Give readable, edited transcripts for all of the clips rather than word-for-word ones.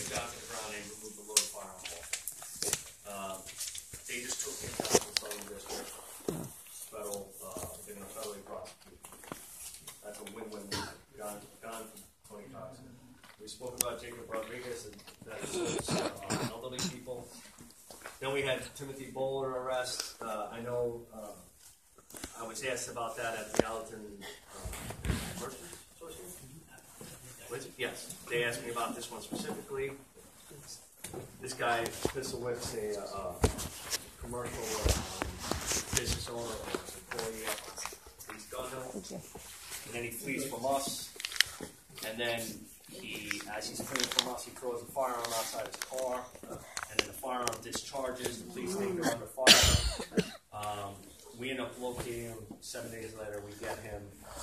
down to the ground and removed the load firearm wall. They just took him down to the Southern District. Federal, they're going to federally prosecute. That's a win-win. Gone from Tony Cox. We spoke about Jacob Rodriguez, and that was elderly people. Then we had Timothy Bowler arrest. I know I was asked about that at the Allerton Merchants Association. Yes, they asked me about this one specifically. This guy pistol whips a commercial business owner or employee at East Gunhill, and then he flees from us. And then as he's fleeing from us, he throws a firearm outside his car, and then the firearm discharges. The police think they're under fire. We end up locating him. 7 days later, we get him.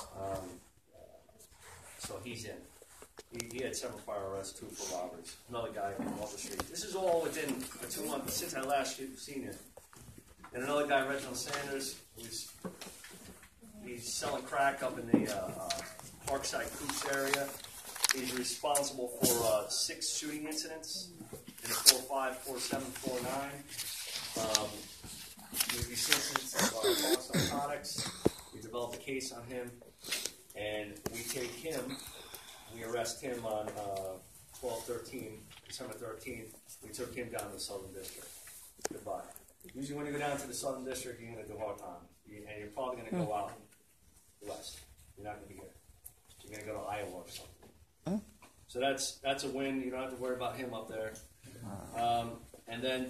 So he's in. He had several prior arrests, 2 for robberies. Another guy off the street. This is all within 2 months since I last seen him. And another guy, Reginald Sanders, he's selling crack up in the Parkside Coops area. He's responsible for 6 shooting incidents in the 4.5, 4.7, 4.9. We've sentenced false narcotics. We developed a case on him, and we take him. We arrest him on 12/13, December 13th. We took him down to the Southern District. Goodbye. Usually, when you go down to the Southern District, you're going to do hard time, and you're probably going to go out west. You're not going to be here. You're going to go to Iowa or something. So that's a win. You don't have to worry about him up there. And then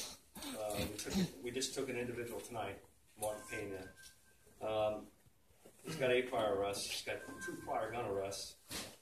we just took an individual tonight, Martin Pena. He's got 8 prior arrests. He's got 2 prior gun arrests.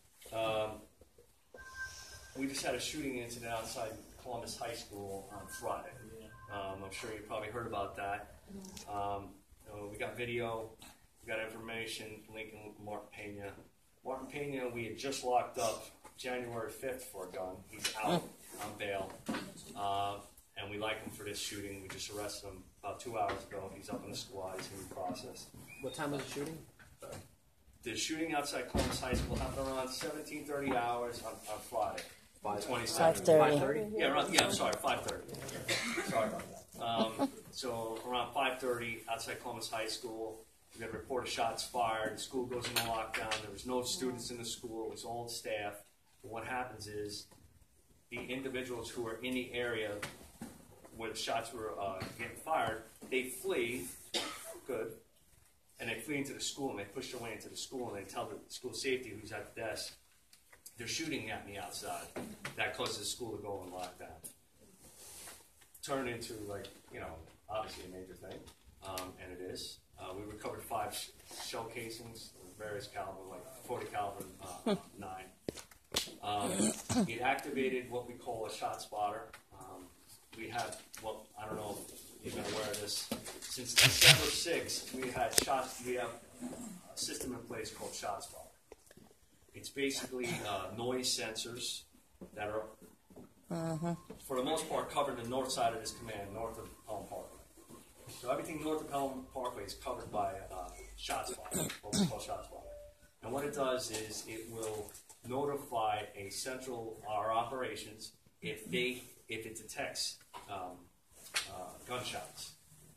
We just had a shooting incident outside Columbus High School on Friday. I'm sure you probably heard about that. We got video, we got information linking Martin Pena. Martin Pena, we had just locked up January 5th for a gun. He's out on bail. And we like him for this shooting. We just arrested him about 2 hours ago. He's up in the squad. He's going to be processed. What time was the shooting? The shooting outside Columbus High School happened around 17:30 hours on Friday. 27th. 5:30. Yeah, I'm sorry, 5:30. Sorry about that. So around 5:30 outside Columbus High School, we got a report of shots fired. The school goes into lockdown. There was no students in the school. It was all the staff. But what happens is the individuals who were in the area where the shots were getting fired, they flee. Good. And they flee into the school, and they push their way into the school, and they tell the school safety who's at the desk, they're shooting at me outside. That causes the school to go in lockdown. Turned into, obviously a major thing, and it is. We recovered 5 shell casings of various caliber, like 40 caliber 9. It activated what we call a shot spotter. We have, I don't know if you're aware of this. Since December 6th, we have a system in place called Shot Spotter. It's basically noise sensors that are, for the most part, covered the north side of this command, north of Pelham Parkway. So everything north of Pelham Parkway is covered by Shot Spotter, what we call Shot Spotter. And what it does is it will notify a central, our operations, if it detects gunshots.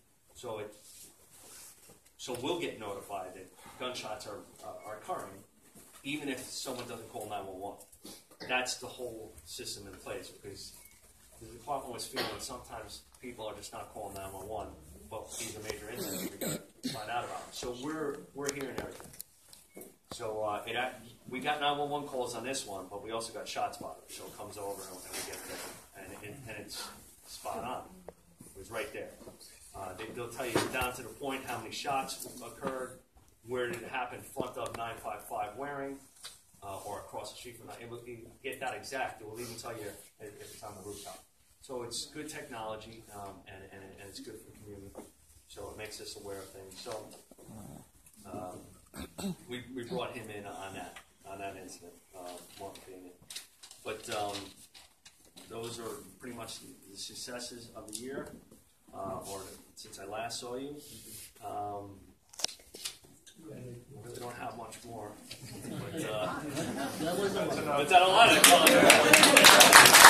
So we'll get notified that gunshots are occurring, even if someone doesn't call 911. That's the whole system in place, because the department was feeling sometimes people are just not calling 911, but these are major incidents we got to find out about. So we're hearing everything. So we got 911 calls on this one, but we also got Shot Spotter. So it comes over and we get there, and it's spot on. It was right there. They'll tell you down to the point how many shots occurred, where did it happen, front of 955 Waring, or across the street from that. It will get that exact. It will even tell you if it's on the rooftop. So it's good technology, and it's good for the community. So it makes us aware of things. So we brought him in on that incident, Martin Pena. But those are pretty much the successes of the year, or since I last saw you. We don't have much more, but I don't want to call it.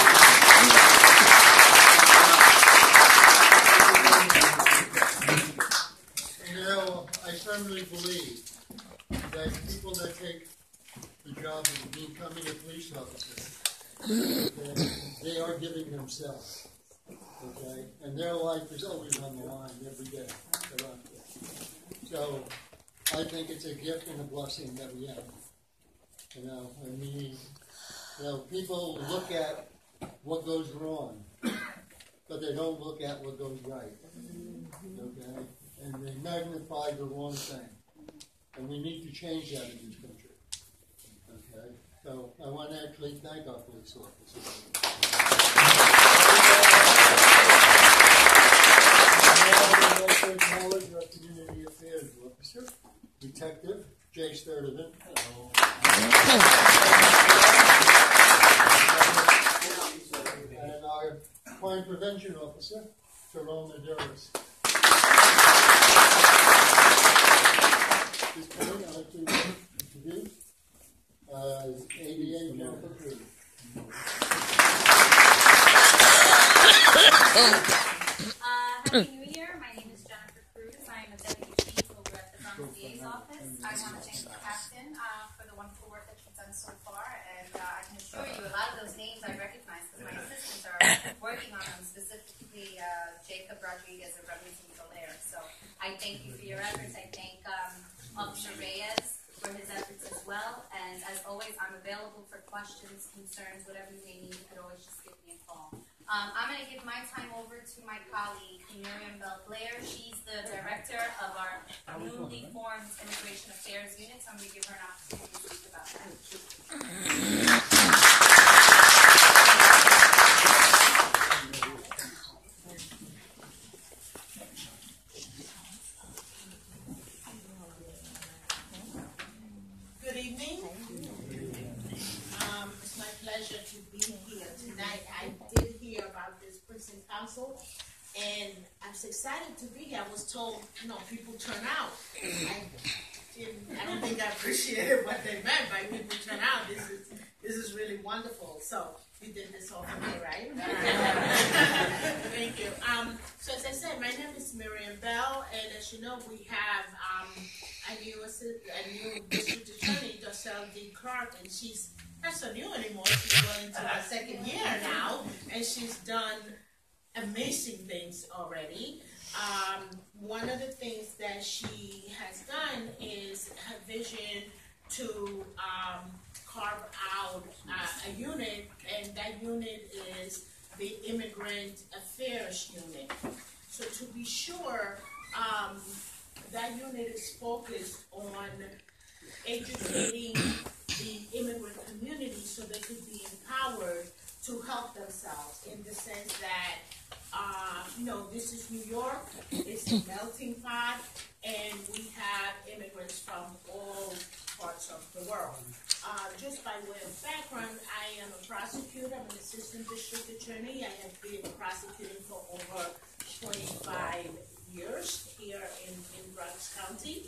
officer. Okay? They are giving themselves. Okay? And their life is always on the line every day. They're out there. So I think it's a gift and a blessing that we have. You know, I mean, you know, people look at what goes wrong, but they don't look at what goes right. Okay? And they magnify the wrong thing. And we need to change that in this country. Okay? So I want to actually thank our police officers. I would also acknowledge our community affairs officer, Detective Jay Sturdivant. Hello. And our crime prevention officer, Jerome Maduris. This point, I'd like to introduce ADA Jennifer Cruz. Happy New Year. My name is Jennifer Cruz. I am a deputy chief over at the Bronx DA's office. I want to thank the captain for the wonderful work that she's done so far, and I can assure you a lot of those names I recognize because my assistants are working on them, specifically Jacob Rodriguez of Remington Belair. So I thank you for your efforts. I thank Officer Reyes for his efforts as well, and as always, I'm available for questions, concerns, whatever you may need. You could always just give me a call. I'm going to give my time over to my colleague, Miriam Bell-Blair. She's the director of our newly formed Immigration Affairs Unit, so I'm going to give her an opportunity to speak about that. Good evening. It's my pleasure to be here tonight. I did hear about this precinct council, and I'm so excited to be here. I was told, you know, people turn out. I don't think I appreciated what they meant by people turn out. This is really wonderful. So you did this all for me, right? Thank you. So as I said, my name is Miriam Bell, and as you know, we have a new district attorney, Darcel D. Clark, and she's not so new anymore. She's going into her second year now, and she's done amazing things already. One of the things that she has done is her vision to carve out a unit, and that unit is the Immigrant Affairs Unit. So to be sure, that unit is focused on educating the immigrant community so they could be empowered to help themselves, in the sense that, you know, this is New York, it's a melting pot, and we have immigrants from all parts of the world. Just by way of background, I am a prosecutor. I'm an assistant district attorney. I have been prosecuting for over 25 years here in Bronx County.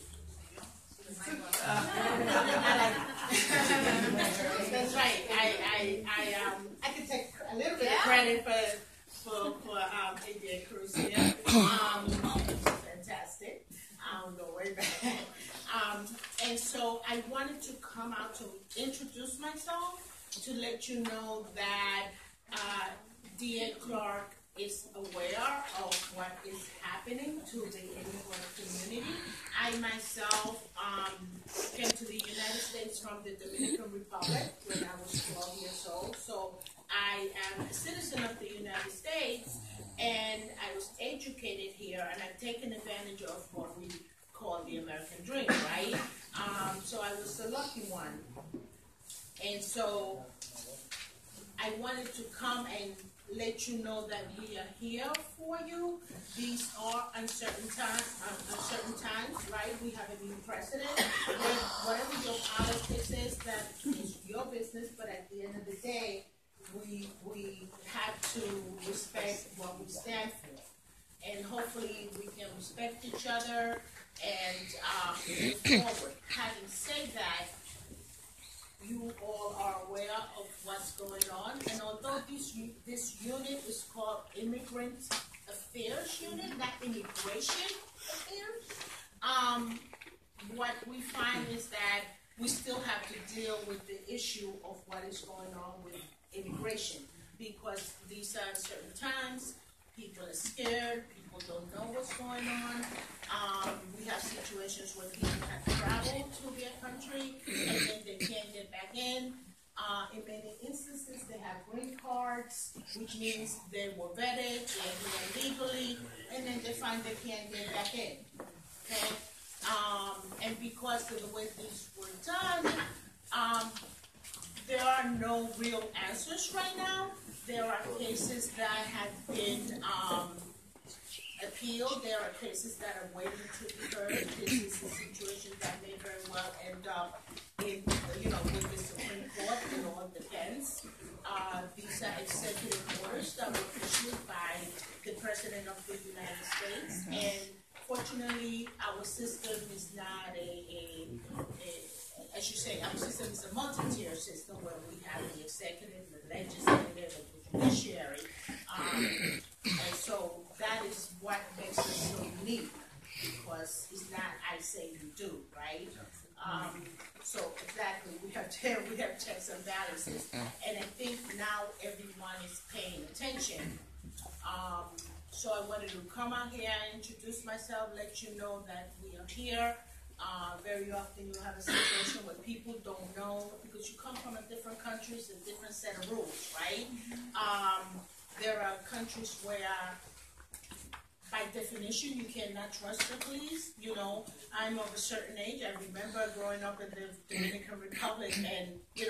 That's right. I can take a little bit of credit for AJ Cruz here. Fantastic. I'll go way back. And so I wanted to come out to introduce myself, to let you know that D.A. Clark is aware of what is happening to the immigrant community. I myself came to the United States from the Dominican Republic when I was 12 years old. So I am a citizen of the United States, and I was educated here, and I've taken advantage of what we call the American dream, right? So I was the lucky one. And so I wanted to come and let you know that we are here for you. These are uncertain times, right? We have a new president. Whatever your politics is, that is your business, but at the end of the day, we have to respect what we stand for. And hopefully we can respect each other and move forward. Having said that, you all are aware of what's going on, and although this unit is called Immigrant Affairs Unit, not Immigration Affairs, what we find is that we still have to deal with the issue of what is going on with immigration, because these are certain times, people are scared, people don't know what's going on. We have situations where people have traveled to their country and then they can't get back in. In many instances, they have green cards, which means they were vetted, they're here legally, and then they find they can't get back in. Okay? And because of the way things were done, there are no real answers right now. There are cases that have been appealed. There are cases that are waiting to be heard. This is a situation that may very well end up in, with the Supreme Court. It all depends. These are executive orders that were issued by the President of the United States, and fortunately, our system is not as you say, our system is a multi-tier system where we have the executive, the legislative, and the judiciary. And so that is what makes us so unique, because it's not I say you do, right? So exactly, we have checks and balances, and I think now everyone is paying attention. So I wanted to come out here and introduce myself, let you know that we are here. Very often you have a situation where people don't know, because you come from a different countries, a different set of rules, right? There are countries where, by definition, you cannot trust the police. I'm of a certain age. I remember growing up in the Dominican Republic, and,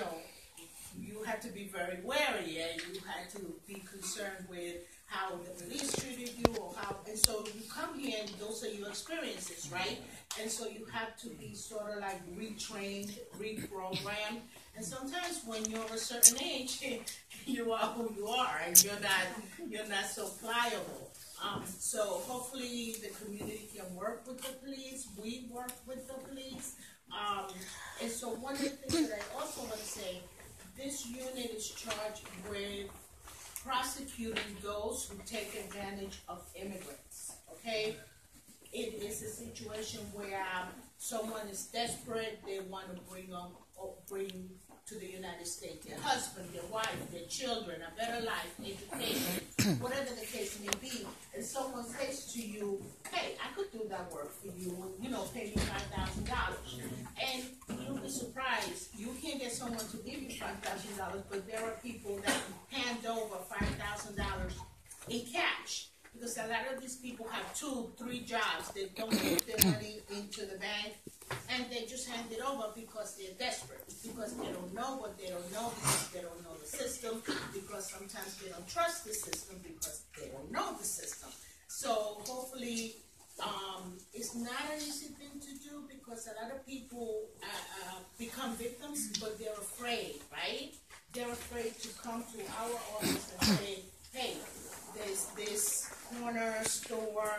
you had to be very wary, and you had to be concerned with how the police treated you, and so you come here and those are your experiences, right? And so you have to be sort of like retrained, reprogrammed, and sometimes when you're of a certain age, you are who you are, and you're not so pliable. So hopefully the community can work with the police. We work with the police, and so one of the things that I also want to say, this unit is charged with prosecuting those who take advantage of immigrants, okay? It is a situation where someone is desperate, they want to bring to the United States their husband, their wife, their children, a better life, education, whatever the case may be, and someone says to you, hey, I could do that work for you, pay me $5,000. And you'll be surprised, you can't get someone to give you $5,000, but there are people that hand over $5,000 in cash. Because a lot of these people have 2-3 jobs. They don't put their money into the bank, and they just hand it over because they're desperate. Because they don't know what they don't know, because they don't know the system, because sometimes they don't trust the system, because they don't know the system. So hopefully, it's not an easy thing to do, because a lot of people become victims, but they're afraid, right? They're afraid to come to our office and say, hey, there's this corner store,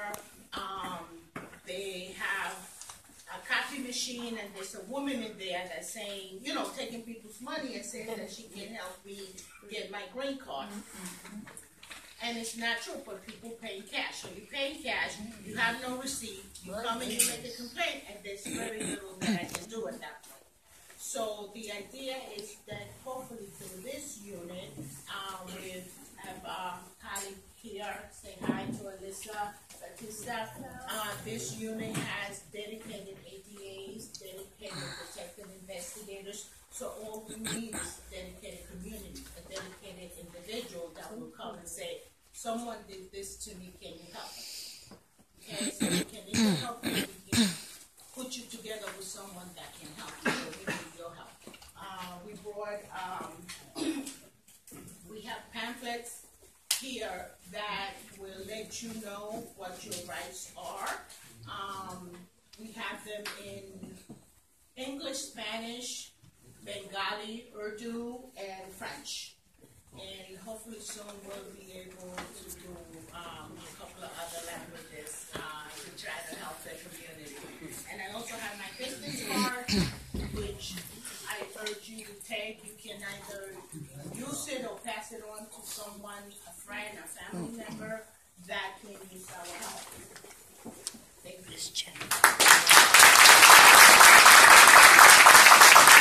they have a coffee machine, and there's a woman in there that's saying, taking people's money and saying that she can help me get my green card. And it's not true, but people pay cash. So you pay cash, you have no receipt, you come and you make a complaint, and there's very little that I can do at that point. So the idea is that hopefully through this unit, we have Holly here, say hi to Alyssa Batista. This unit has dedicated ADAs, dedicated detective investigators, so all we need is a dedicated community, a dedicated individual that will come and say, someone did this to me, can you help me? Okay, so we can either help you, we can put you together with someone that can help you, so we need your help. We brought, we have pamphlets here that will let you know what your rights are. We have them in English, Spanish, Bengali, Urdu, and French. And hopefully soon we'll be able to do a couple of other languages to try to help the community. And I also have my business card, which I urge you to take. You can either use it or pass it on to someone, a friend, a family member that can use our help. Thank you.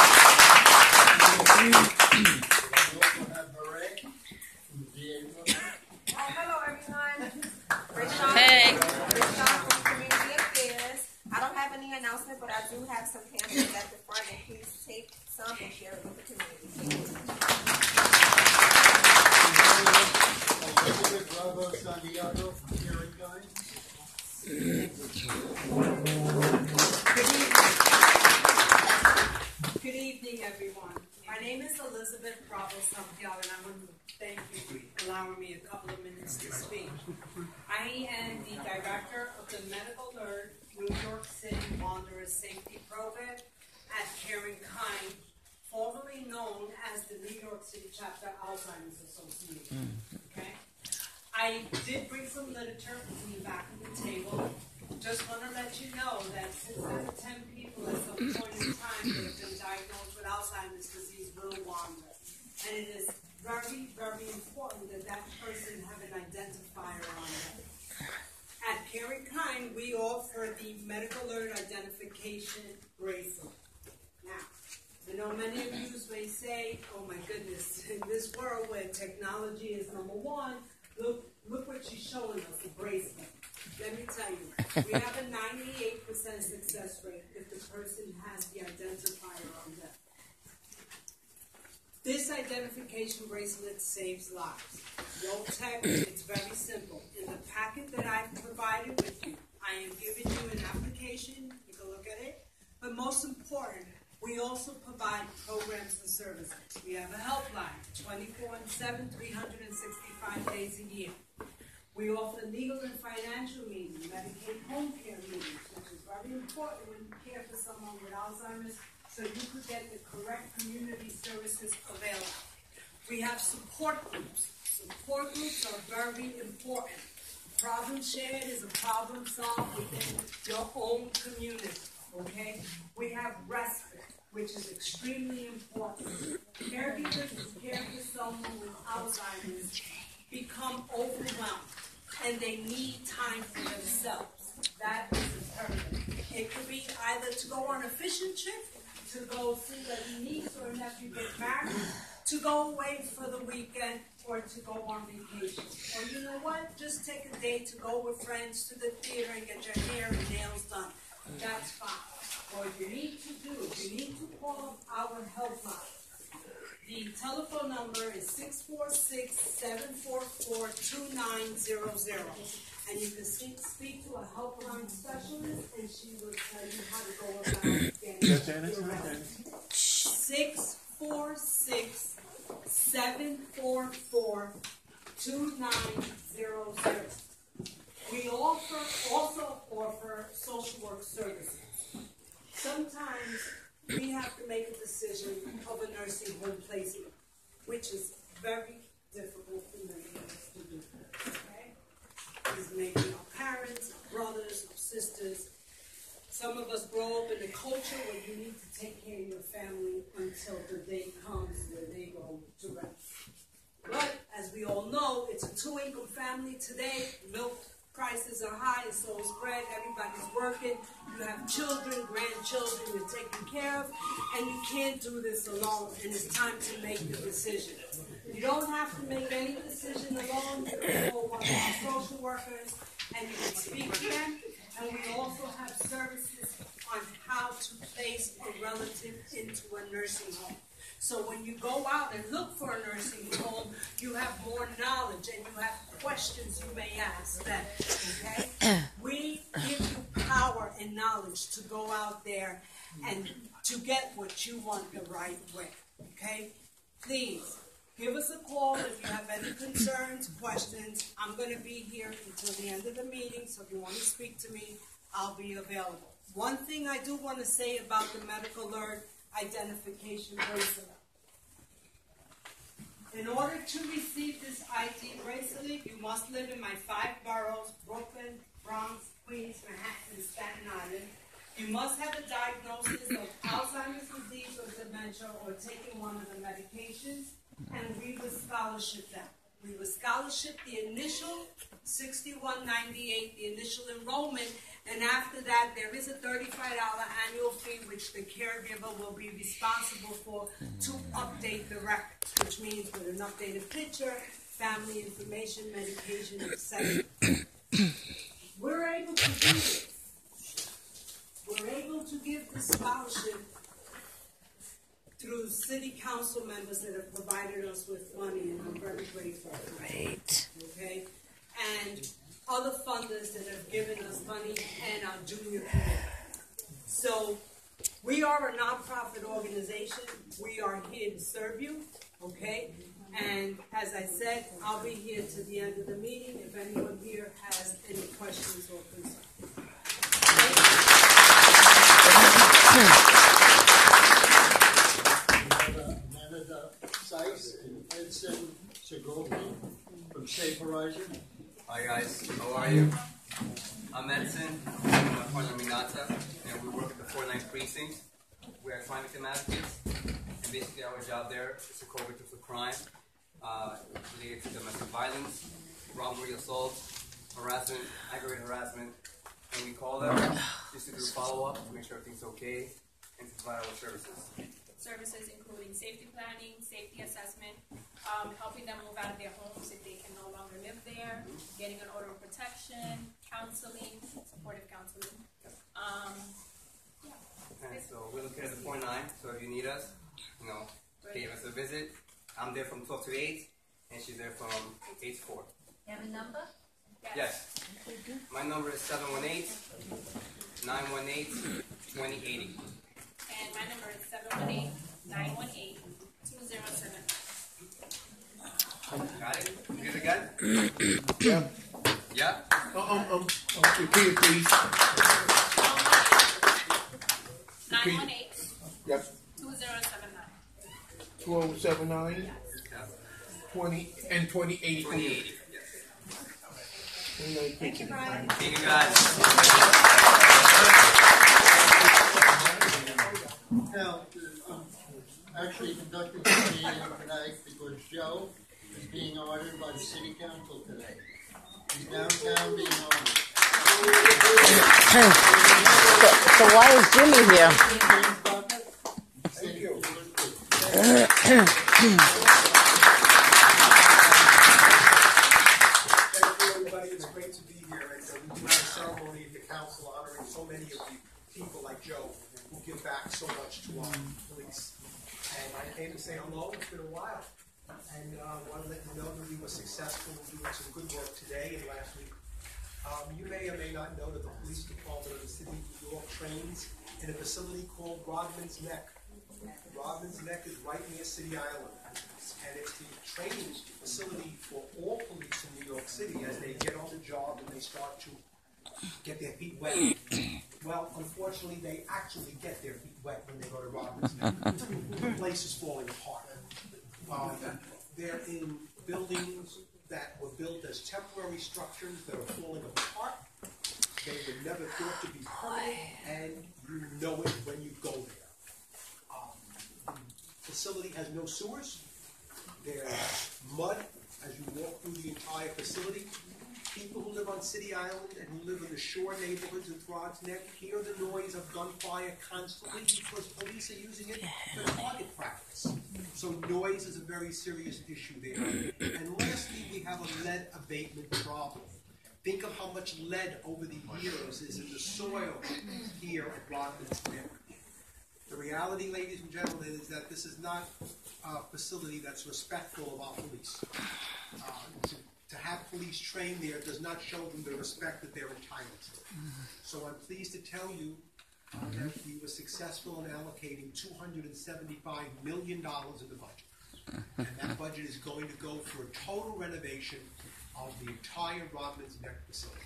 Santiago from Caring Kind. Good evening, everyone. My name is Elizabeth Bravo Santiago, and I want to thank you for allowing me a couple of minutes to speak. I am the director of the Medical Alert New York City Wanderers Safety Program at Caring Kind, formerly known as the New York City Chapter Alzheimer's Association. Okay? I did bring some literature from the back of the table. Just want to let you know that 6 out of 10 people at some point in time that have been diagnosed with Alzheimer's disease will wander. And it is very, very important that that person have an identifier on them. At Caring Kind, we offer the Medical Alert Identification Bracelet. Now, I know many of you may say, oh my goodness, in this world where technology is number one, look what she's showing us, a bracelet. Let me tell you, we have a 98% success rate if the person has the identifier on them. This identification bracelet saves lives. No tech, it's very simple. In the packet that I've provided with you, I am giving you an application, you can look at it, but most important, we also provide programs and services. We have a helpline, 24/7, 365 days a year. We offer legal and financial meetings, Medicaid home care meetings, which is very important when you care for someone with Alzheimer's, so you could get the correct community services available. We have support groups. Support groups are very important. Problem shared is a problem solved within your own community, okay? We have respite, which is extremely important. Caregivers who care for someone with Alzheimer's become overwhelmed, and they need time for themselves. That is imperative. It could be either to go on a fishing trip, to go see a niece or nephew get married, to go away for the weekend, or to go on vacation. Or you know what? Just take a day to go with friends to the theater and get your hair and nails done. That's fine. What you need to do, you need to call our helpline. The telephone number is 646-744-2900. And you can speak to a helpline specialist, and she will tell you how to go about getting your help. 646-744-2900. We also offer social work services. Sometimes we have to make a decision of a nursing home placement, which is very difficult for many of us to do. Okay? It's maybe our parents, our brothers, our sisters. Some of us grow up in a culture where you need to take care of your family until the day comes where they go to rest. But as we all know, it's a two-income family today. Milk prices are high, and so is bread. Everybody's working. You have children, grandchildren you're taking care of, and you can't do this alone, and it's time to make the decision. You don't have to make any decision alone. You can call one of our social workers, and you can speak to them. And we also have services on how to place a relative into a nursing home. So when you go out and look for a nursing home, you have more knowledge and you have questions you may ask them, okay? We give you power and knowledge to go out there and to get what you want the right way, okay? Please, give us a call if you have any concerns, questions. I'm going to be here until the end of the meeting, so if you want to speak to me, I'll be available. One thing I do want to say about the Medical Alert Identification Bracelet. In order to receive this ID bracelet, you must live in my 5 boroughs, Brooklyn, Bronx, Queens, Manhattan, and Staten Island. You must have a diagnosis of Alzheimer's disease or dementia or taking one of the medications, and we would scholarship them. We would scholarship the initial $61.98, the initial enrollment, and after that, there is a $35 annual fee, which the caregiver will be responsible for to update the records, which means with an updated picture, family information, medication, etc. We're able to do this. We're able to give this scholarship through city council members that have provided us with money, and I'm very grateful. Great. Okay? and other funders that have given us money and our junior committee. So we are a nonprofit organization. We are here to serve you, okay? And as I said, I'll be here to the end of the meeting if anyone here has any questions or concerns. Amanda Sykes and Edson Segovia from Safe Horizon. Hi guys, how are you? I'm Edson, I'm my partner Minata, and we work at the 49th Precinct. We are crime victim advocates, and basically our job there is to cover victims of crime related to domestic violence, robbery, assault, harassment, aggravated harassment, and we call them just to do follow-up to make sure everything's okay and to provide our services. Services including safety planning, safety assessment, helping them move out of their homes if they can no longer live there, getting an order of protection, counseling, supportive counseling. And so we're located at the 49, so if you need us, give us a visit. I'm there from 12 to 8, and she's there from 8 to 4. You have a number? Yes. My number is 718-918-2080. And my number is 718-918-2079. Got it? You good again? Yeah. Yeah? Repeat it, please. 918-2079. Yep. 2079 20 and 2080. 2080. Yes. Thank you, Brian. Thank you guys. Now, actually conducting the meeting tonight because Joe is being honored by the City Council today. He's downtown being honored. So why is Jimmy here? Thank you. Thank you, everybody. It's great to be here. And we do have a ceremony at the council honoring so many of the people like Joe who give back so much to our police. And I came to say hello. It's been a while. And I want to let you know that we were successful in doing some good work today and last week. You may or may not know that the police department of the city of New York trains in a facility called Rodman's Neck. Rodman's Neck is right near City Island. And it's the training facility for all police in New York City as they get on the job and they start to get their feet wet. Well, unfortunately, they actually get their feet wet when they go to Rodman's Neck. The place is falling apart. They're in buildings that were built as temporary structures that are falling apart. They were never thought to be permanent, and you know it when you go there. The facility has no sewers. There's mud as you walk through the entire facility. People who live on City Island and who live in the shore neighborhoods of Rod's Neck hear the noise of gunfire constantly because police are using it for target practice. So noise is a very serious issue there. And lastly, we have a lead abatement problem. Think of how much lead over the years is in the soil here at Rodman's Neck. The reality, ladies and gentlemen, is that this is not a facility that's respectful of our police. To have police train there does not show them the respect that they're entitled to. So I'm pleased to tell you that we were successful in allocating $275 million in the budget. And that budget is going to go for a total renovation of the entire Rodman's Neck facility.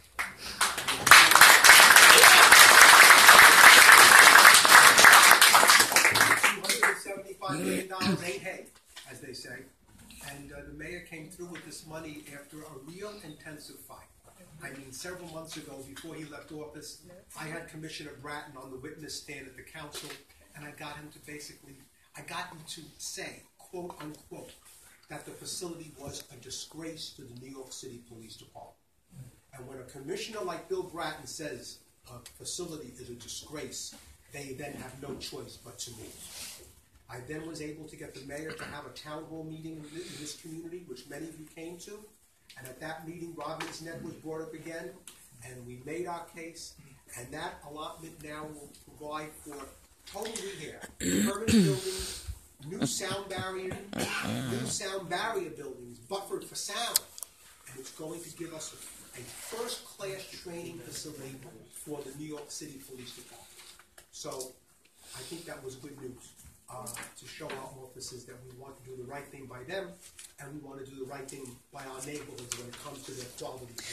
$275 million ain't hay, as they say. And the mayor came through with this money after a real intensive fight. I mean, several months ago, before he left office, I had Commissioner Bratton on the witness stand at the council, and I got him to say, quote unquote, that the facility was a disgrace to the New York City Police Department. And when a commissioner like Bill Bratton says a facility is a disgrace, they then have no choice but to move. I then was able to get the mayor to have a town hall meeting in this community, which many of you came to. And at that meeting, Rodman's Neck was brought up again, and we made our case. And that allotment now will provide for total rehab, permanent buildings, new sound barrier buildings, buffered for sound. And it's going to give us a first-class training facility for the New York City Police Department. So I think that was good news to show our officers that we want to do the right thing by them, and we want to do the right thing by our neighborhoods when it comes to their quality of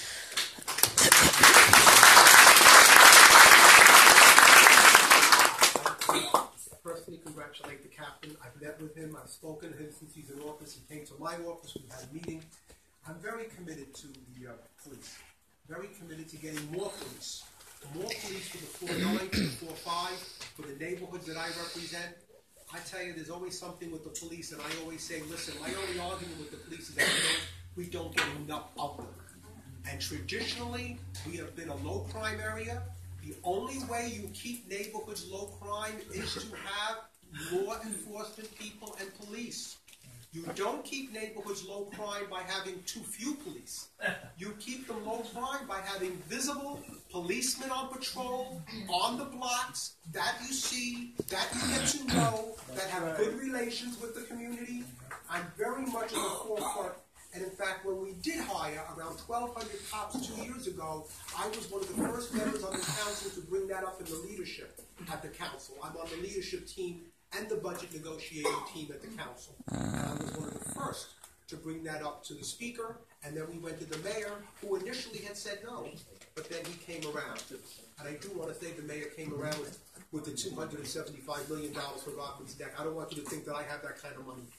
life. Personally congratulate the captain. I've met with him. I've spoken to him since he's in office. He came to my office. We've had a meeting. I'm very committed to the police. Very committed to getting more police. More police for the 4-9, for the 4-5, for the neighborhoods that I represent. I tell you, there's always something with the police, and I always say, listen, my only argument with the police is that we don't get enough of them. And traditionally, we have been a low crime area. The only way you keep neighborhoods low crime is to have law enforcement people and police. You don't keep neighborhoods low crime by having too few police. You keep them low crime by having visible policemen on patrol, on the blocks, that you see, that you get to know, that have good relations with the community. I'm very much in the forefront. And in fact, when we did hire around 1,200 cops 2 years ago, I was one of the first members on the council to bring that up in the leadership at the council. I'm on the leadership team and the budget negotiating team at the council. And I was one of the first to bring that up to the speaker, and then we went to the mayor, who initially had said no, but then he came around. And I do want to say the mayor came around with the $275 million for Rockland's Neck. I don't want you to think that I have that kind of money.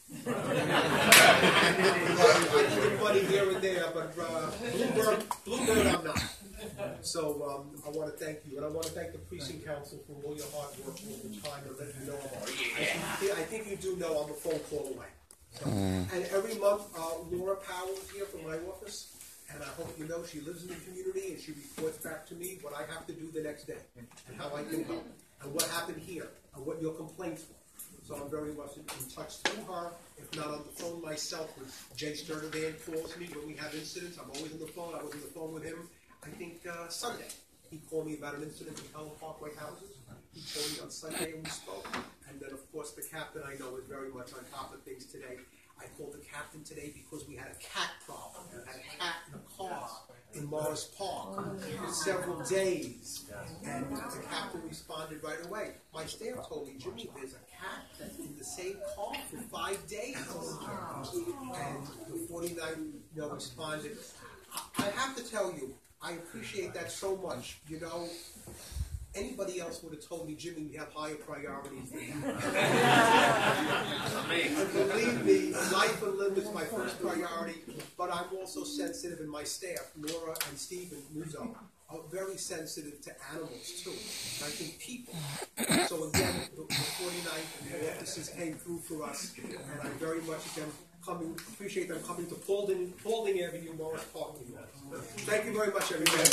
I give money here and there, but Bluebird I'm not. So I want to thank you, and I want to thank the precinct council for all your hard work all the time, and let you know I think you do know I'm a phone call away. So, and every month, Laura Powell is here from my office, and I hope you know she lives in the community, and she reports back to me what I have to do the next day, and how I can help, and what happened here, and what your complaints were. So I'm very much in touch through her, if not on the phone myself, when Jay Sturdivant calls me when we have incidents. I'm always on the phone. I was on the phone with him, I think, Sunday. He called me about an incident in Pelham Parkway houses. He told me on Sunday, and we spoke. And then, of course, the captain I know is very much on top of things today. I called the captain today because we had a cat problem. We had a cat in a car in Morris Park for several days. And the captain responded right away. My staff told me, Jimmy, there's a cat that's in the same car for 5 days. And the 49 responded. I have to tell you, I appreciate that so much. You know, anybody else would have told me, Jimmy, we have higher priorities than you. And believe me, life and limb is my first priority, but I'm also sensitive, and my staff, Laura and Stephen Muzo, are very sensitive to animals too. And I think people. So again, the 49 officers came through for us, and I very much appreciate them coming to Paulding Avenue, Morris Park, New York. Thank you very much, everybody.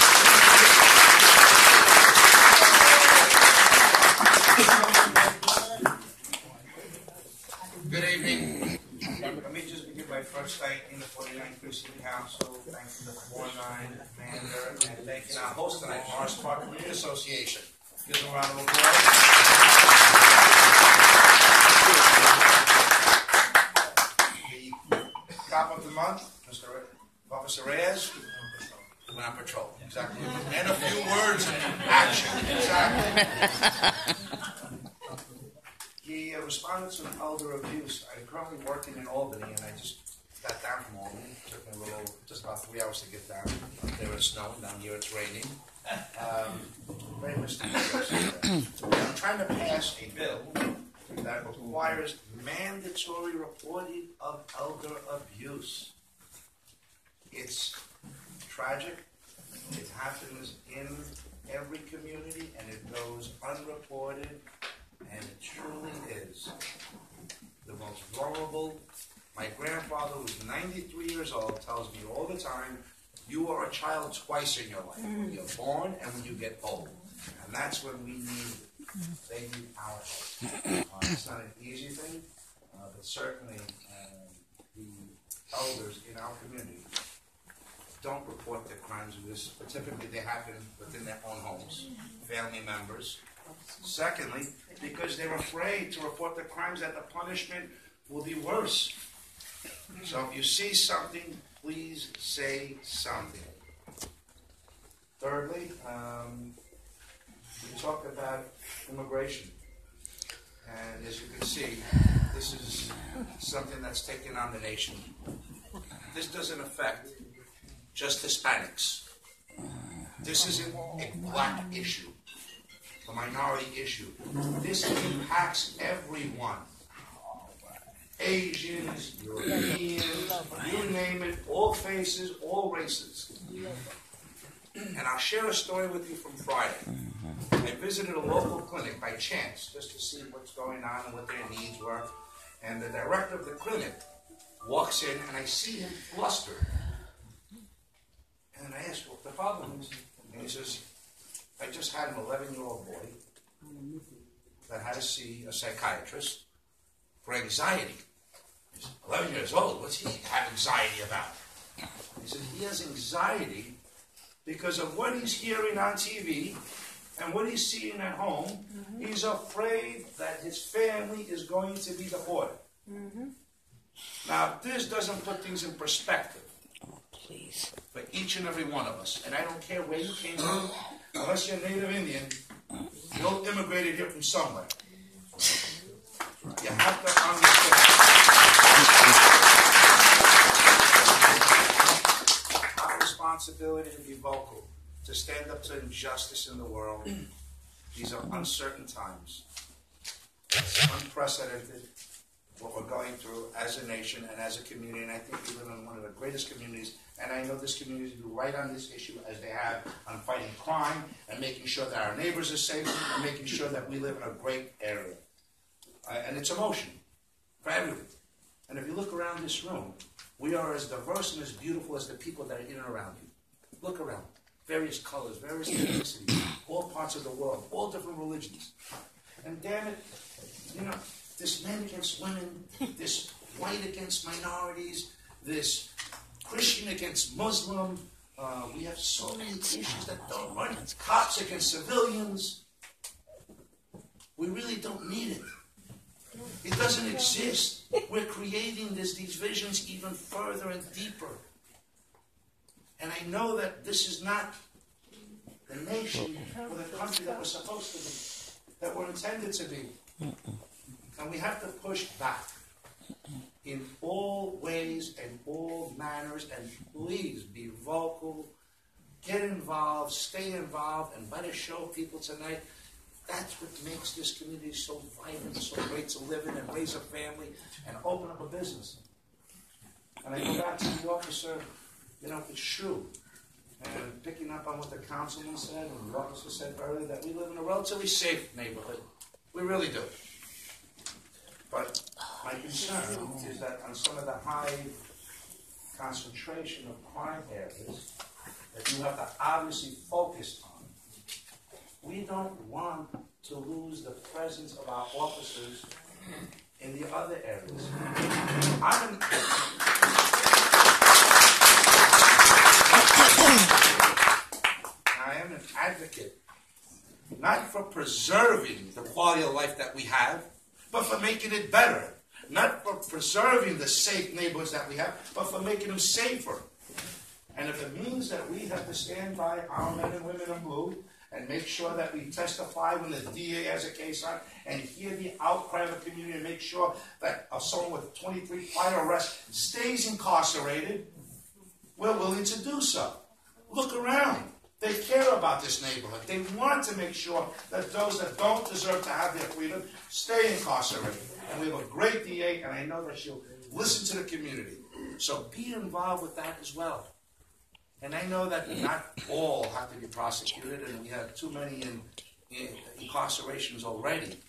Good evening. Let me just begin by first thanking the 49th Precinct Council, thanking the 4-9 Commander, and thanking our host tonight, Morris Park Community Association. Give them a round of applause. The cop of the month, Mr. Officer Reyes, went on patrol. Exactly. And a few words in action. Exactly. He responded to an elder abuse. I'm currently working in Albany, and I just got down from Albany. It took me just about 3 hours to get down. Up there it's snowing, down here it's raining. Very mysterious. I'm trying to pass a bill that requires mandatory reporting of elder abuse. It's tragic. It happens in every community, and it goes unreported. And it truly is the most vulnerable. My grandfather, who's 93 years old, tells me all the time, you are a child twice in your life. When you're born and when you get old. And that's when we need, they need our help. It's not an easy thing, but certainly the elders in our community don't report their crimes of this, but typically they happen within their own homes, family members. Secondly, because they're afraid to report the crimes, that the punishment will be worse. So if you see something, please say something. Thirdly, we talked about immigration. And as you can see, this is something that's taken on the nation. This doesn't affect just Hispanics. This isn't a black issue, a minority issue. This impacts everyone. Asians, Europeans, you name it, all faces, all races. And I'll share a story with you from Friday. I visited a local clinic by chance just to see what's going on and what their needs were. And the director of the clinic walks in and I see him flustered. And I asked what the problem is. And he says, I just had an 11-year-old boy that had to see a psychiatrist for anxiety. He's 11 years old. What's he have anxiety about? He said he has anxiety because of what he's hearing on TV and what he's seeing at home. Mm-hmm. He's afraid that his family is going to be deported. Mm-hmm. Now, this doesn't put things in perspective. Oh, please. For each and every one of us. And I don't care where you came from, unless you're Native Indian, you all immigrated here from somewhere. You have to understand our responsibility to be vocal, to stand up to injustice in the world. These are uncertain times. It's unprecedented what we're going through as a nation and as a community, and I think we live in one of the greatest communities, and I know this community is right on this issue as they have on fighting crime and making sure that our neighbors are safe and making sure that we live in a great area. And it's emotion for everyone. And if you look around this room, we are as diverse and as beautiful as the people that are in and around you. Look around. Various colors, various ethnicities, all parts of the world, all different religions. And damn it, you know, this men against women, this white against minorities, this Christian against Muslim. We have so many issues that don't run. Cops against civilians. We really don't need it. It doesn't exist. We're creating these visions even further and deeper. And I know that this is not the nation or the country that we're supposed to be, that we're intended to be. And we have to push back in all ways and all manners, and please be vocal, get involved, stay involved, and let us show people tonight that's what makes this community so vibrant, so great to live in and raise a family and open up a business. And I go back to the officer, you know, it's true. And picking up on what the councilman said and the officer said earlier, that we live in a relatively safe neighborhood. We really do. But my concern is that on some of the high concentration of crime areas that you have to obviously focus on, we don't want to lose the presence of our officers in the other areas. I am an advocate, not for preserving the quality of life that we have, but for making it better. Not for preserving the safe neighborhoods that we have, but for making them safer. And if it means that we have to stand by our men and women in blue and make sure that we testify when the DA has a case on and hear the outcry of the community and make sure that someone with 23 prior arrests stays incarcerated, we're willing to do so. Look around. They care about this neighborhood. They want to make sure that those that don't deserve to have their freedom stay incarcerated. And we have a great DA, and I know that she'll listen to the community. So be involved with that as well. And I know that not all have to be prosecuted, and we have too many in incarcerations already.